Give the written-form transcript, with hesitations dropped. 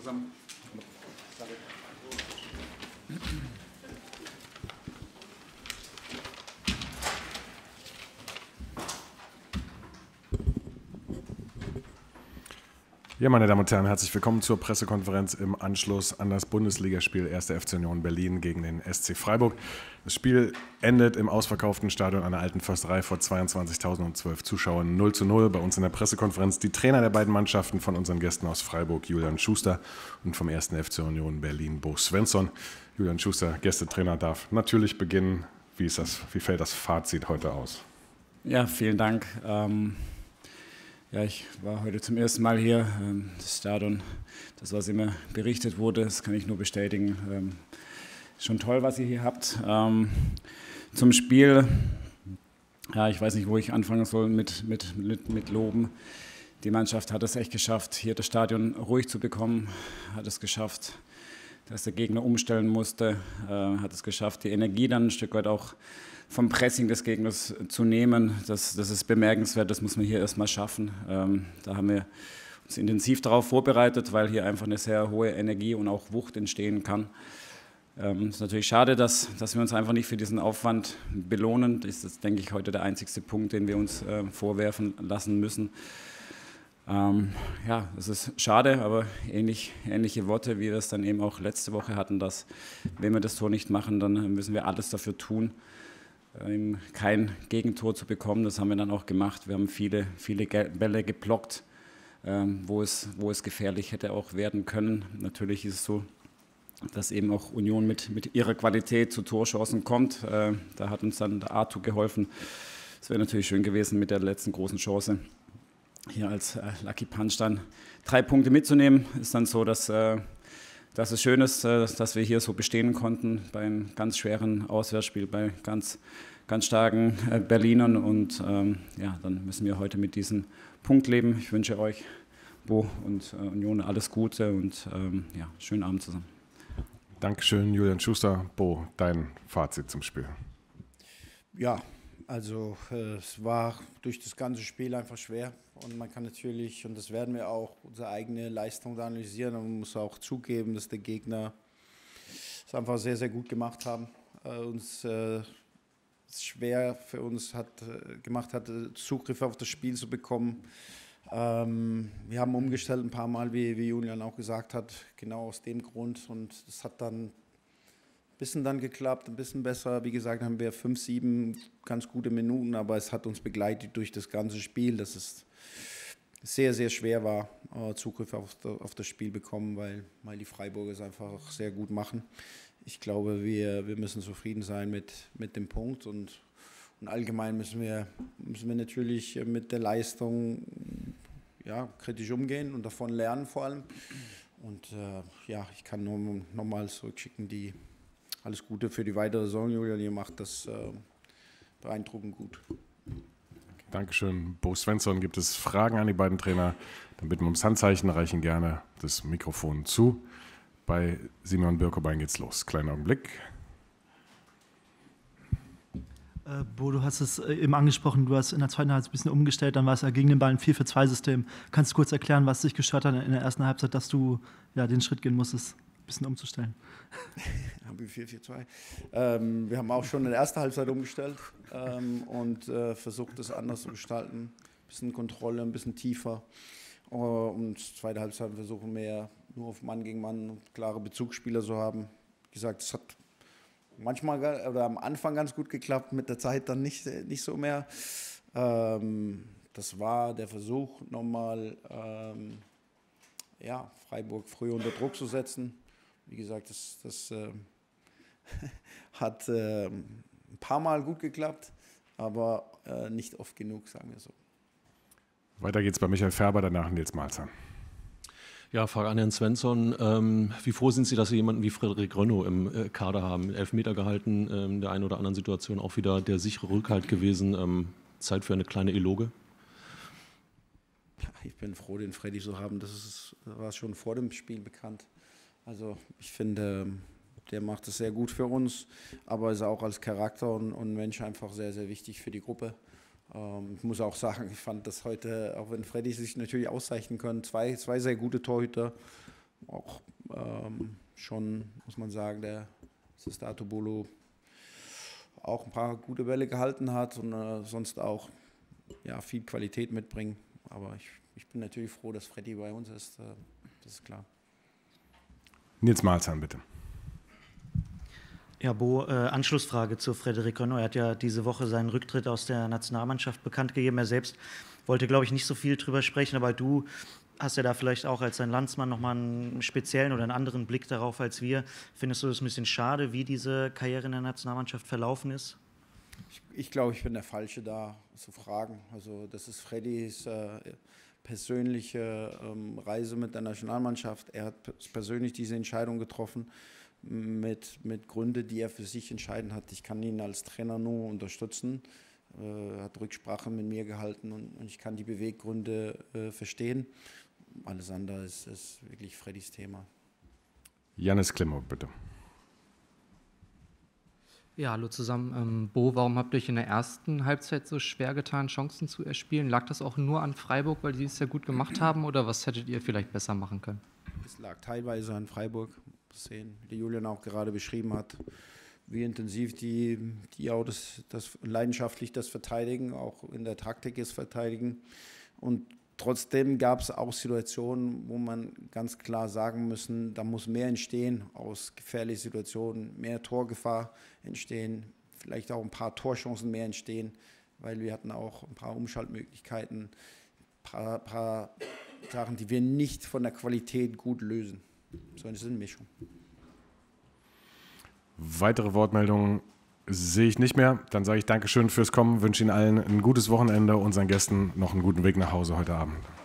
zusammen. Ja, meine Damen und Herren, herzlich willkommen zur Pressekonferenz im Anschluss an das Bundesligaspiel 1. FC Union Berlin gegen den SC Freiburg. Das Spiel endet im ausverkauften Stadion an der Alten Försterei vor 22.012 Zuschauern 0:0. Bei uns in der Pressekonferenz die Trainer der beiden Mannschaften, von unseren Gästen aus Freiburg, Julian Schuster, und vom 1. FC Union Berlin, Bo Svensson. Julian Schuster, Gästetrainer, darf natürlich beginnen. Wie fällt das Fazit heute aus? Ja, vielen Dank. Ich war heute zum ersten Mal hier. Das Stadion, das, was immer berichtet wurde, das kann ich nur bestätigen. Schon toll, was ihr hier habt. Zum Spiel, ja, ich weiß nicht, wo ich anfangen soll mit Loben. Die Mannschaft hat es echt geschafft, hier das Stadion ruhig zu bekommen, hat es geschafft, dass der Gegner umstellen musste, hat es geschafft, die Energie dann ein Stück weit auch vom Pressing des Gegners zu nehmen. Das ist bemerkenswert, das muss man hier erstmal schaffen. Da haben wir uns intensiv darauf vorbereitet, weil hier einfach eine sehr hohe Energie und auch Wucht entstehen kann. Es ist natürlich schade, dass wir uns einfach nicht für diesen Aufwand belohnen. Das ist, denke ich, heute der einzigste Punkt, den wir uns vorwerfen lassen müssen. Ja, es ist schade, aber ähnliche Worte, wie wir es dann eben auch letzte Woche hatten, dass wenn wir das Tor nicht machen, dann müssen wir alles dafür tun, kein Gegentor zu bekommen. Das haben wir dann auch gemacht. Wir haben viele Bälle geblockt, wo es gefährlich hätte auch werden können. Natürlich ist es so, dass eben auch Union mit ihrer Qualität zu Torchancen kommt. Da hat uns dann der Arthur geholfen. Es wäre natürlich schön gewesen mit der letzten großen Chance, hier als Lucky Punch dann 3 Punkte mitzunehmen. Ist dann so, dass es schön ist, dass wir hier so bestehen konnten bei einem ganz schweren Auswärtsspiel, bei ganz starken Berlinern. Und ja, dann müssen wir heute mit diesem Punkt leben. Ich wünsche euch, Bo und Union, alles Gute und ja, schönen Abend zusammen. Dankeschön, Julian Schuster. Bo, dein Fazit zum Spiel. Ja, also es war durch das ganze Spiel einfach schwer. Und man kann natürlich, und das werden wir auch, unsere eigene Leistung da analysieren. Und man muss auch zugeben, dass der Gegner es einfach sehr, sehr gut gemacht haben. Uns schwer für uns gemacht hat, Zugriff auf das Spiel zu bekommen. Wir haben umgestellt ein paar Mal, wie Julian auch gesagt hat, genau aus dem Grund. Und das hat dann ein bisschen dann geklappt, ein bisschen besser. Wie gesagt, haben wir 5, 7 ganz gute Minuten, aber es hat uns begleitet durch das ganze Spiel, dass es sehr, sehr schwer war, Zugriff auf das Spiel bekommen, weil die Freiburger es einfach sehr gut machen. Ich glaube, wir müssen zufrieden sein mit dem Punkt und allgemein müssen wir natürlich mit der Leistung kritisch umgehen und davon lernen vor allem. Und ich kann nur nochmal zurückschicken, alles Gute für die weitere Saison, Julian, ihr macht das beeindruckend gut. Dankeschön. Bo Svensson, gibt es Fragen an die beiden Trainer? Dann bitten wir ums Handzeichen, reichen gerne das Mikrofon zu. Bei Simon Birkebein geht's los. Kleinen Augenblick. Bo, du hast es eben angesprochen, du hast in der zweiten Halbzeit ein bisschen umgestellt, dann war es ja gegen den Ball ein 4-4-2-System. Kannst du kurz erklären, was dich gestört hat in der ersten Halbzeit, dass du den Schritt gehen musstest, ein bisschen umzustellen? Haben wir 4-4-2. Wir haben auch schon in der ersten Halbzeit umgestellt und versucht, das anders zu gestalten. Ein bisschen Kontrolle, ein bisschen tiefer. Und zweite Halbzeit versuchen wir nur auf Mann gegen Mann klare Bezugsspieler zu haben. Wie gesagt, es hat manchmal oder am Anfang ganz gut geklappt, mit der Zeit dann nicht so mehr. Das war der Versuch, nochmal Freiburg früh unter Druck zu setzen. Wie gesagt, das hat ein paar Mal gut geklappt, aber nicht oft genug, sagen wir so. Weiter geht's bei Michael Färber, danach Nils Malzahn. Ja, Frage an Herrn Svensson. Wie froh sind Sie, dass Sie jemanden wie Frederik Rönno im Kader haben? 11 Meter gehalten, in der einen oder anderen Situation auch wieder der sichere Rückhalt gewesen. Zeit für eine kleine Eloge? Ja, ich bin froh, den Freddy zu haben. Das war schon vor dem Spiel bekannt. Also ich finde, der macht es sehr gut für uns, aber ist auch als Charakter und Mensch einfach sehr, sehr wichtig für die Gruppe. Ich muss auch sagen, ich fand das heute, auch wenn Freddy sich natürlich auszeichnen kann, zwei sehr gute Torhüter auch schon, muss man sagen, der Sestato Bolo auch ein paar gute Bälle gehalten hat und sonst auch viel Qualität mitbringen. Aber ich bin natürlich froh, dass Freddy bei uns ist, das ist klar. Nils Malzahn, bitte. Ja, Bo, Anschlussfrage zu Frédéric Renaud. Er hat ja diese Woche seinen Rücktritt aus der Nationalmannschaft bekannt gegeben. Er selbst wollte, glaube ich, nicht so viel drüber sprechen, aber du hast ja da vielleicht auch als sein Landsmann nochmal einen speziellen oder einen anderen Blick darauf als wir. Findest du das ein bisschen schade, wie diese Karriere in der Nationalmannschaft verlaufen ist? Ich glaube, ich bin der Falsche, da zu fragen. Also das ist Freddys persönliche Reise mit der Nationalmannschaft. Er hat persönlich diese Entscheidung getroffen mit Gründen, die er für sich entscheiden hat. Ich kann ihn als Trainer nur unterstützen. Er hat Rücksprache mit mir gehalten und ich kann die Beweggründe verstehen. Alles andere ist wirklich Freddys Thema. Jannis Klimov, bitte. Ja, hallo zusammen. Bo, warum habt ihr euch in der ersten Halbzeit so schwer getan, Chancen zu erspielen? Lag das auch nur an Freiburg, weil die es ja gut gemacht haben, oder was hättet ihr vielleicht besser machen können? Es lag teilweise an Freiburg, sehen, wie Julian auch gerade beschrieben hat, wie intensiv die auch das leidenschaftlich das verteidigen, auch in der Taktik ist verteidigen. Und trotzdem gab es auch Situationen, wo man ganz klar sagen müssen, da muss mehr entstehen aus gefährlichen Situationen, mehr Torgefahr entstehen, vielleicht auch ein paar Torchancen mehr entstehen, weil wir hatten auch ein paar Umschaltmöglichkeiten, ein paar Sachen, die wir nicht von der Qualität gut lösen. So eine Mischung. Weitere Wortmeldungen sehe ich nicht mehr. Dann sage ich Dankeschön fürs Kommen, wünsche Ihnen allen ein gutes Wochenende und unseren Gästen noch einen guten Weg nach Hause heute Abend.